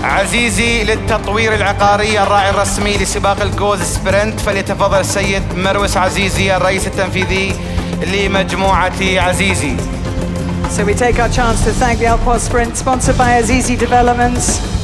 عزيزي للتطوير العقاري الراعي الرسمي لسباق الجوز سبرنت، فليتفضل السيد مروس عزيزي الرئيس التنفيذي لمجموعة عزيزي. So we take our chance to thank the Outpost Sprint, sponsored by Azizi Developments.